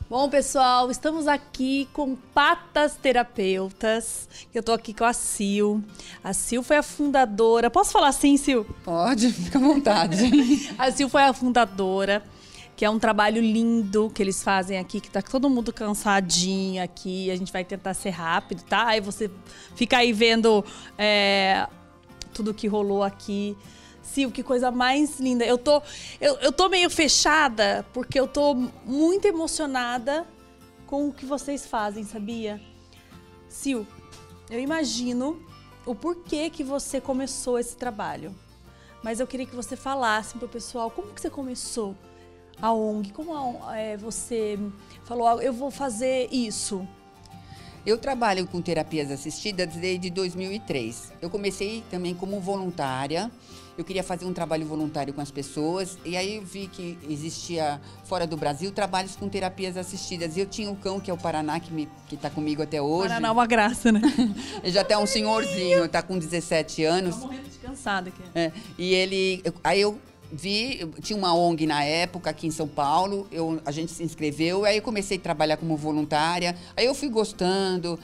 Bom, pessoal, estamos aqui com Patas Terapeutas. Eu tô aqui com a Sil. A Sil foi a fundadora. Posso falar assim, Sil? Pode, fica à vontade. A Sil foi a fundadora, que é um trabalho lindo que eles fazem aqui, que tá todo mundo cansadinho aqui. A gente vai tentar ser rápido, tá? Aí você fica aí vendo tudo que rolou aqui. Sil, que coisa mais linda. Eu tô meio fechada porque eu tô muito emocionada com o que vocês fazem, sabia? Sil, eu imagino o porquê que você começou esse trabalho. Mas eu queria que você falasse pro pessoal como que você começou a ONG, como você falou, eu vou fazer isso. Eu trabalho com terapias assistidas desde 2003. Eu comecei também como voluntária. Eu queria fazer um trabalho voluntário com as pessoas e aí eu vi que existia fora do Brasil trabalhos com terapias assistidas. E eu tinha um cão, que é o Paraná, que está comigo até hoje. Paraná é uma graça, né? Ele já tá um senhorzinho, está com 17 anos. Tô morrendo de cansada aqui. Aí eu vi, tinha uma ONG na época aqui em São Paulo, a gente se inscreveu, aí eu comecei a trabalhar como voluntária, aí eu fui gostando,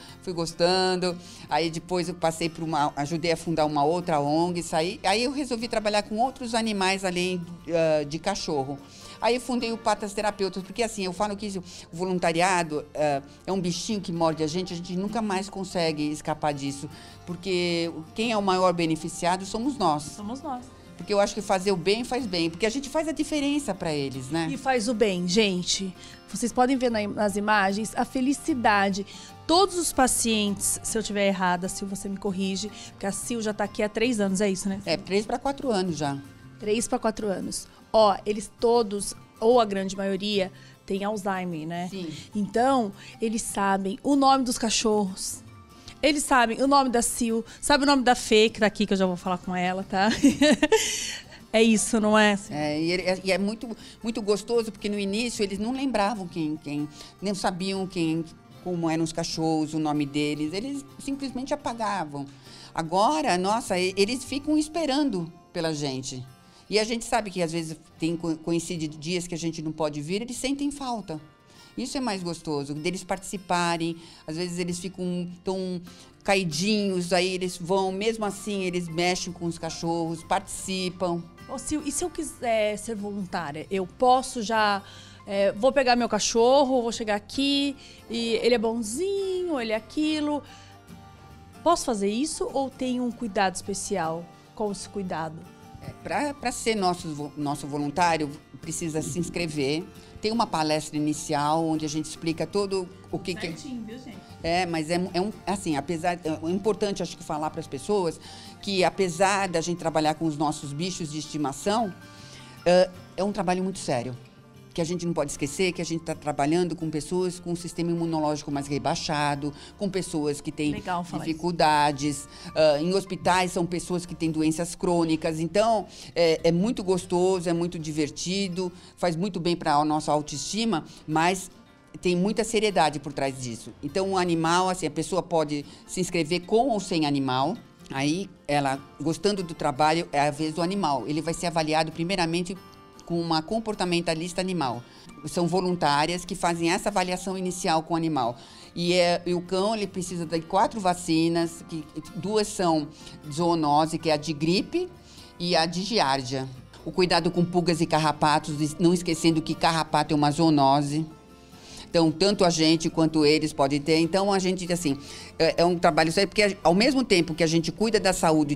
aí depois eu passei ajudei a fundar uma outra ONG, aí eu resolvi trabalhar com outros animais além de cachorro. Aí eu fundei o Patas Terapeutas, porque assim, eu falo que o voluntariado é um bichinho que morde a gente nunca mais consegue escapar disso, porque quem é o maior beneficiado somos nós. Somos nós. Porque eu acho que fazer o bem faz bem, porque a gente faz a diferença para eles, né? E faz o bem, gente. Vocês podem ver nas imagens a felicidade. Todos os pacientes, se eu estiver errada, Sil, você me corrige, porque a Sil já tá aqui há 3 anos, é isso, né? 3 para 4 anos já. 3 para 4 anos. Ó, eles todos, ou a grande maioria, têm Alzheimer, né? Sim. Então, eles sabem o nome dos cachorros. Eles sabem o nome da Sil, sabe o nome da Fê, que tá aqui, que eu já vou falar com ela, tá? É isso, não é? E é muito, muito gostoso, porque no início eles não lembravam não sabiam como eram os cachorros, o nome deles, eles simplesmente apagavam. Agora, nossa, eles ficam esperando pela gente. E a gente sabe que às vezes coincide dias que a gente não pode vir, eles sentem falta. Isso é mais gostoso, deles participarem. Às vezes eles ficam tão caidinhos, aí eles vão, mesmo assim, eles mexem com os cachorros, participam. Ô, Sil, e se eu quiser ser voluntária? Eu posso já... vou pegar meu cachorro, vou chegar aqui, e ele é bonzinho, ele é aquilo. Posso fazer isso ou tem um cuidado especial com esse cuidado? Para ser nosso voluntário, precisa se inscrever. Tem uma palestra inicial onde a gente explica todo o que... Certinho, viu, gente? Mas é importante, acho que, falar para as pessoas que, apesar da gente trabalhar com os nossos bichos de estimação, é um trabalho muito sério. Que a gente não pode esquecer que a gente está trabalhando com pessoas com um sistema imunológico mais rebaixado, com pessoas que têm dificuldades. Em hospitais são pessoas que têm doenças crônicas. Então, é muito gostoso, é muito divertido, faz muito bem para a nossa autoestima, mas tem muita seriedade por trás disso. Então, o animal, assim, a pessoa pode se inscrever com ou sem animal. Aí, ela, gostando do trabalho, é a vez do animal. Ele vai ser avaliado primeiramente com uma comportamentalista animal. São voluntárias que fazem essa avaliação inicial com o animal. E o cão, ele precisa de 4 vacinas, que 2 são zoonose, que é a de gripe, e a de giardia. O cuidado com pulgas e carrapatos, não esquecendo que carrapato é uma zoonose. Então, tanto a gente quanto eles podem ter. Então, a gente, assim, é um trabalho sério, porque ao mesmo tempo que a gente cuida da saúde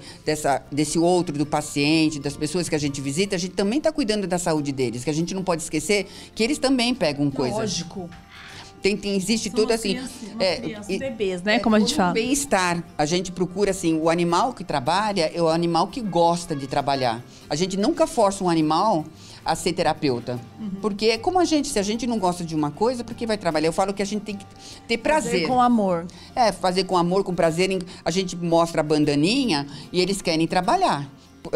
desse outro, do paciente, das pessoas que a gente visita, a gente também está cuidando da saúde deles, que a gente não pode esquecer que eles também pegam coisa. Lógico. Existe tudo assim. Bebês, né? Como a gente fala. Bem-estar. A gente procura, assim, o animal que trabalha é o animal que gosta de trabalhar. A gente nunca força um animal a ser terapeuta. Porque se a gente não gosta de uma coisa, por que vai trabalhar? Eu falo que a gente tem que ter prazer. Fazer com amor. Fazer com amor, com prazer. A gente mostra a bandaninha e eles querem trabalhar.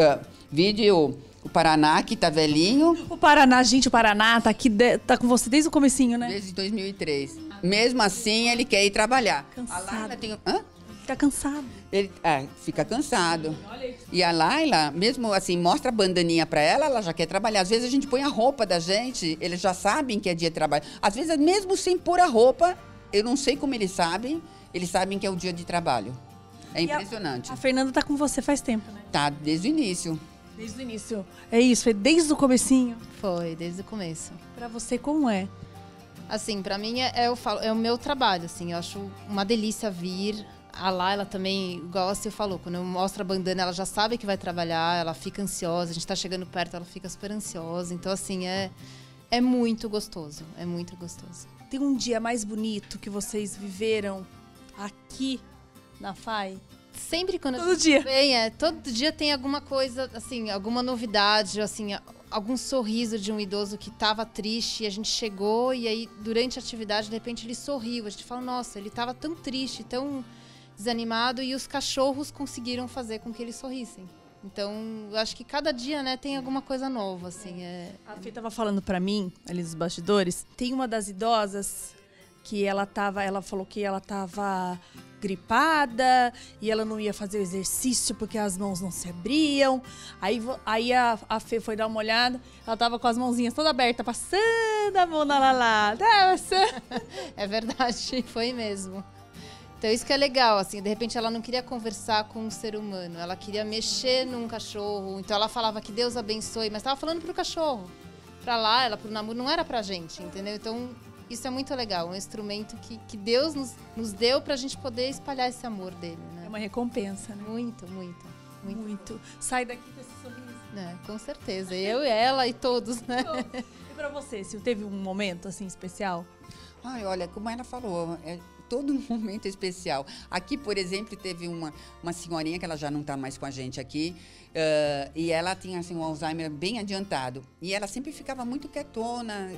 Vídeo... O Paraná, que tá velhinho. O Paraná, gente, o Paraná tá aqui, tá com você desde o comecinho, né? Desde 2003. Mesmo assim, ele quer ir trabalhar. Cansado. A Laila tem... Fica cansado. Ele fica cansado. Olha isso. E a Laila, mesmo assim, mostra a bandaninha pra ela, ela já quer trabalhar. Às vezes a gente põe a roupa da gente, eles já sabem que é dia de trabalho. Às vezes, mesmo sem pôr a roupa, eu não sei como eles sabem que é o dia de trabalho. É impressionante. A Fernanda tá com você faz tempo, né? Tá, desde o início. Desde o início. É isso, foi desde o comecinho. Foi, desde o começo. Pra você, como é? Assim, pra mim é o meu trabalho, assim, eu acho uma delícia vir. A Laila também, igual a Sil falou, quando eu mostro a bandana, ela já sabe que vai trabalhar, ela fica ansiosa, a gente tá chegando perto, ela fica super ansiosa. Então, assim, é muito gostoso, é muito gostoso. Tem um dia mais bonito que vocês viveram aqui na FAI? Sempre quando Todo dia. Vem, todo dia tem alguma coisa, assim, alguma novidade, assim, algum sorriso de um idoso que estava triste e a gente chegou e aí durante a atividade de repente ele sorriu. A gente fala, nossa, ele estava tão triste, tão desanimado e os cachorros conseguiram fazer com que eles sorrissem. Então, eu acho que cada dia, né, tem alguma coisa nova, assim. A Fê tava falando pra mim, ali nos bastidores, tem uma das idosas que ela falou que ela tava gripada e ela não ia fazer o exercício porque as mãos não se abriam. Aí a Fê foi dar uma olhada, ela tava com as mãozinhas toda aberta, passando a mão na Lalá. É verdade, foi mesmo. Então isso que é legal, assim, de repente ela não queria conversar com um ser humano, ela queria mexer num cachorro, então ela falava que Deus abençoe, mas estava falando pro cachorro. Pra lá, ela pro namoro, não era pra gente, entendeu? Então isso é muito legal, um instrumento que Deus nos deu pra gente poder espalhar esse amor dele, né? É uma recompensa, né? Muito. Sai daqui com esse sorriso. Com certeza, eu e ela e todos, né? E pra você, se teve um momento assim especial? Ai, olha, como ela falou, todo um momento especial. Aqui, por exemplo, teve uma senhorinha que ela já não está mais com a gente aqui, e ela tinha assim, um Alzheimer bem adiantado. E ela sempre ficava muito quietona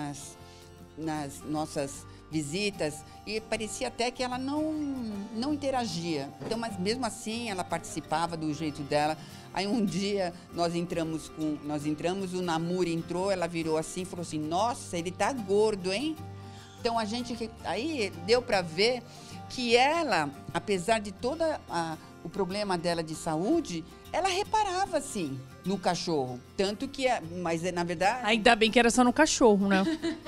nas nossas visitas e parecia até que ela não interagia. Então, mas mesmo assim, ela participava do jeito dela. Aí um dia nós entramos, o Namur entrou, ela virou assim e falou assim, nossa, ele tá gordo, hein? Então, aí deu para ver que ela, apesar de todo o problema dela de saúde, ela reparava, sim, no cachorro. Tanto que, mas na verdade... Ainda bem que era só no cachorro, né?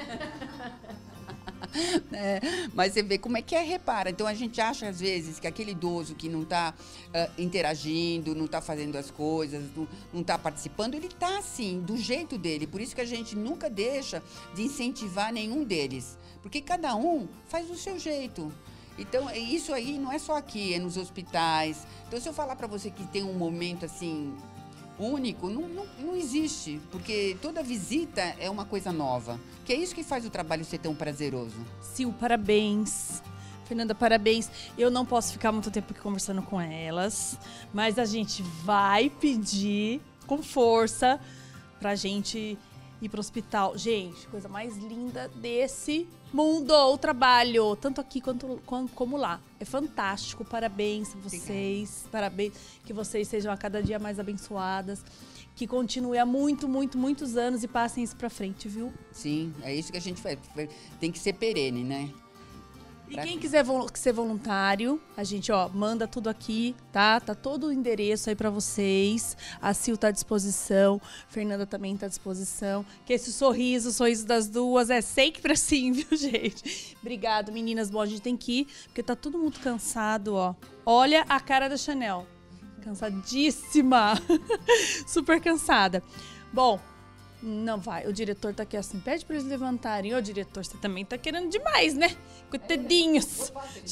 Mas você vê como é que repara. Então, a gente acha, às vezes, que aquele idoso que não está interagindo, não está fazendo as coisas, não está participando, ele está, assim, do jeito dele. Por isso que a gente nunca deixa de incentivar nenhum deles. Porque cada um faz do seu jeito. Então, isso aí não é só aqui, é nos hospitais. Então, se eu falar para você que tem um momento, assim, único, não existe. Porque toda visita é uma coisa nova. Que é isso que faz o trabalho ser tão prazeroso. Sil, parabéns. Fernanda, parabéns. Eu não posso ficar muito tempo aqui conversando com elas, mas a gente vai pedir com força pra gente ir pro hospital. Gente, coisa mais linda desse mundo, o trabalho, tanto aqui como lá. É fantástico, parabéns a vocês, parabéns, que vocês sejam a cada dia mais abençoadas, que continue há muitos anos e passem isso pra frente, viu? Sim, é isso que a gente faz, tem que ser perene, né? E quem quiser ser voluntário, a gente, manda tudo aqui, tá? Tá todo o endereço aí pra vocês. A Sil tá à disposição, Fernanda também tá à disposição. Que esse sorriso, o sorriso das duas é sempre assim, viu, gente? Obrigado, meninas. Bom, a gente tem que ir, porque tá todo mundo cansado, ó. Olha a cara da Chanel. Cansadíssima. Super cansada. Bom, não vai. O diretor tá aqui assim, pede pra eles levantarem. Ô, diretor, você também tá querendo demais, né? Coitadinhos.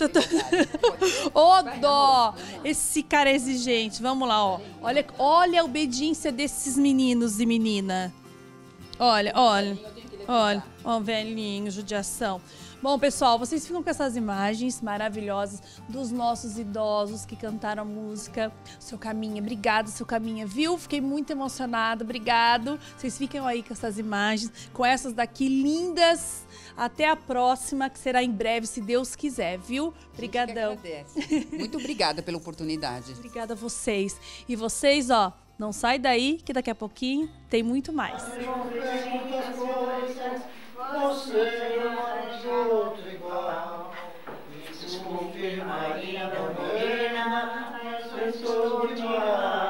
Ô, dó. Esse cara é exigente. Vamos lá, ó. Olha a obediência desses meninos e menina. Olha. Ó, velhinho, judiação. Bom, pessoal, vocês ficam com essas imagens maravilhosas dos nossos idosos que cantaram a música Seu Caminha. Obrigada, Seu Caminha, viu? Fiquei muito emocionada, obrigado. Vocês ficam aí com essas imagens, com essas daqui lindas. Até a próxima, que será em breve, se Deus quiser, viu? Obrigadão. Muito obrigada pela oportunidade. Obrigada a vocês. E vocês, não sai daí, que daqui a pouquinho tem muito mais. Você é mais outro igual. Desculpe, Maria, não Deus me ama.